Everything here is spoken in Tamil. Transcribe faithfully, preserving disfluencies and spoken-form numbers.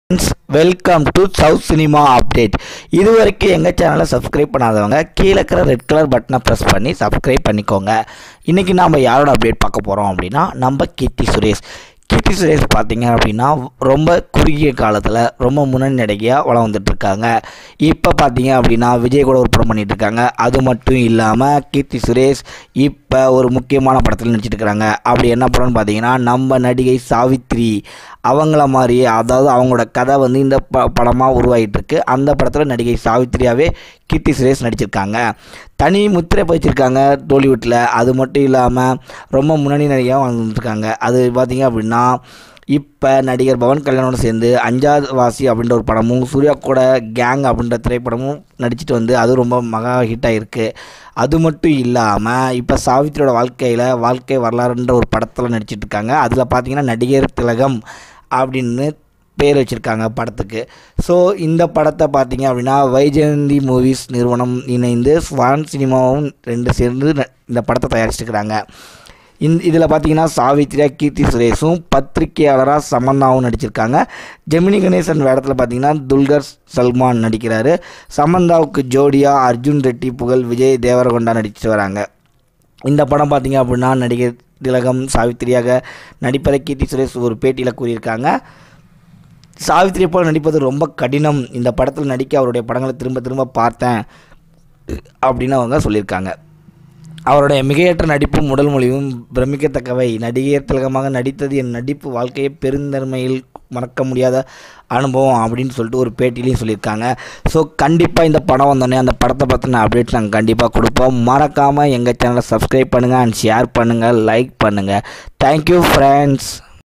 Welcome to south cinema update. இது வரைக்கும் எங்கள் சேனலை சப்ஸ்கிரைப் பண்ணாதவங்க கீழே இருக்கிற ரெட் கலர் பட்டனை ப்ரெஸ் பண்ணி சப்ஸ்கிரைப் பண்ணிக்கோங்க. இன்றைக்கி நாம் யாரோட அப்டேட் பார்க்க போகிறோம் அப்படின்னா நம்ம கீர்த்தி சுரேஷ். கீர்த்தி சுரேஷ் பார்த்திங்க அப்படின்னா ரொம்ப குறுகிய காலத்தில் ரொம்ப முன்னணி நடிகையாக வளம் வந்துட்டுருக்காங்க. இப்போ பார்த்தீங்க அப்படின்னா விஜய் கூட ஒரு படம் பண்ணிகிட்ருக்காங்க. அது மட்டும் இல்லாமல் கீர்த்தி சுரேஷ் இப்போ ஒரு முக்கியமான படத்தில் நடிச்சிட்டு இருக்கிறாங்க. அப்படி என்ன படம்னு பார்த்தீங்கன்னா நம்ம நடிகை சாவித்ரி அவங்கள மாதிரியே, அதாவது அவங்களோட கதை வந்து இந்த ப படமாக உருவாகிட்டுருக்கு. அந்த படத்தில் நடிகை சாவித்ரியாகவே கீர்த்தி சுரேஷ் நடிச்சிருக்காங்க. தனி முத்திரை பதிச்சிருக்காங்க டோலிவுட்டில். அது மட்டும் இல்லாமல் ரொம்ப முன்னணி நடிகையாக வாழ்ந்துட்டுருக்காங்க. அது பார்த்திங்க அப்படின்னா இப்போ நடிகர் பவன் கல்யாணோட சேர்ந்து அஞ்சாவது வாசி அப்படின்ற ஒரு படமும், சூர்யா கூட கேங் அப்படின்ற திரைப்படமும் நடிச்சிட்டு வந்து அது ரொம்ப மகா ஹிட்டாக இருக்குது. அது மட்டும் இல்லாமல் இப்போ சாவித்திரியோட வாழ்க்கையில் வாழ்க்கை வரலாறுன்ற ஒரு படத்தில் நடிச்சிட்ருக்காங்க. அதில் பார்த்திங்கன்னா நடிகர் திலகம் அப்படின்னு பேர் வச்சுருக்காங்க படத்துக்கு. ஸோ இந்த படத்தை பார்த்திங்க அப்படின்னா வைஜெயந்தி மூவிஸ் நிறுவனம் இணைந்து ஸ்வான் சினிமாவும் ரெண்டு சேர்ந்து இந்த படத்தை தயாரிச்சிருக்கிறாங்க. இந்த இதில் பார்த்திங்கன்னா சாவித்ரியா கீர்த்தி சுரேஷும் பத்திரிகையாளராக சமந்தாவும் நடிச்சிருக்காங்க. ஜெமினி கணேசன் வேடத்தில் பார்த்திங்கன்னா துல்கர் சல்மான் நடிக்கிறாரு. சமந்தாவுக்கு ஜோடியா அர்ஜுன் ரெட்டி, புகழ், விஜய் தேவரகொண்டா நடிச்சிட்டு வராங்க. இந்த படம் பார்த்திங்க அப்படின்னா நடிகர் திலகம் சாவித்திரியாக நடிப்பதை கீர்த்தி சுரேஷ் ஒரு பேட்டியில் கூறியிருக்காங்க. சாவித்திரியை போல் நடிப்பது ரொம்ப கடினம். இந்த படத்தில் நடிக்க அவருடைய படங்களை திரும்ப திரும்ப பார்த்தேன் அப்படின்னு அவங்க சொல்லியிருக்காங்க. அவருடைய மிகையற்ற நடிப்பும் உடல் மொழியும் பிரமிக்கத்தக்கவை. நடிகர் திலகமாக நடித்தது என் நடிப்பு வாழ்க்கையை பெருந்தன்மையில் மறக்க முடியாத அனுபவம் அப்படின்னு சொல்லிட்டு ஒரு பேட்டிலையும் சொல்லியிருக்காங்க. ஸோ கண்டிப்பாக இந்த படம் வந்தோடனே அந்த படத்தை பற்றின அப்டேட்ஸ் நாங்கள் கண்டிப்பாக கொடுப்போம். மறக்காமல் எங்கள் சேனலை சப்ஸ்கிரைப் பண்ணுங்கள் அண்ட் ஷேர் பண்ணுங்கள், லைக் பண்ணுங்கள். Thank you friends.